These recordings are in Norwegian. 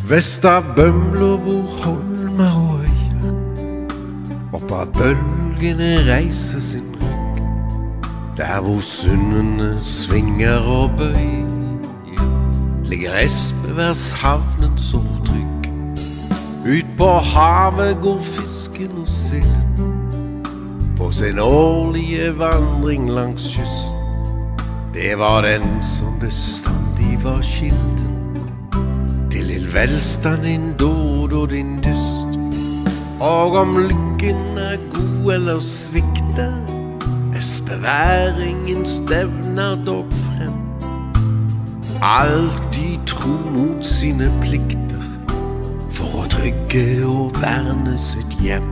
Vest av bømler hvor holmer og øyer, opp av bølgene reiser sin rygg, der hvor sundene svinger og bøyer, ligger Espeværshavnen så trygg. Ut på havet går fisken og silden, på sin årlige vandring langs kysten. Det var den som bestandig var kilden til velstand, din dåd og din dyst. Og om lykken god eller svikter, Espeværingen stevner dog frem, alltid tro mot sine plikter, for å trygge og verne sitt hjem.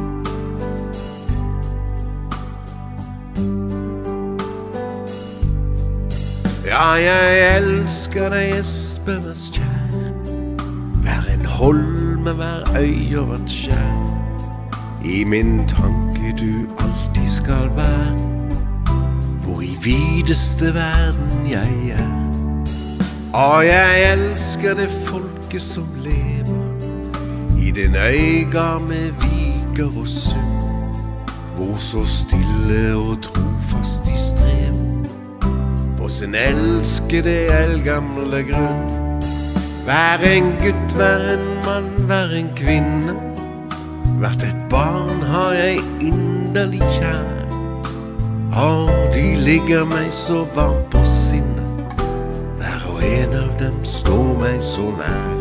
Ja, jeg elsker deg, Espeværs kjær, hver en holme, hver øy og hvert skjær. I min tanke du alltid skal være, hvor i videste verden jeg er. Og jeg elsker det folket som lever i den øyga med viker og sund, hvor så stille og trofast de strever på sin elskede eldgamle grunn. Vær en gutt, vær en mann, vær en kvinne, hvert et barn har jeg inderlig kjær. Og de ligger meg så varmt på sinnet, hver og en av dem står meg så nær.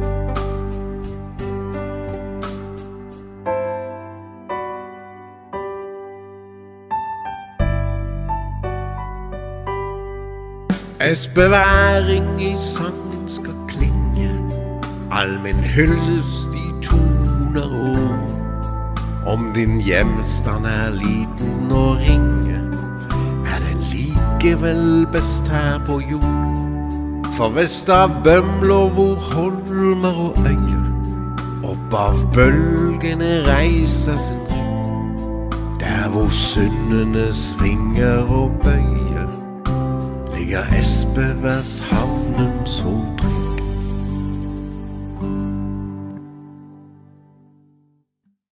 Espeværing i sangen skal klinge, all min hyldest i toner og om din hjemstand liten og ringe, den likevel best her på jord. For vest av bømler hvor holmer og øyer, opp av bølgene reiser sin rygg, der hvor sundene svinger og bøyer, ligger Espeværshavnen så trygg.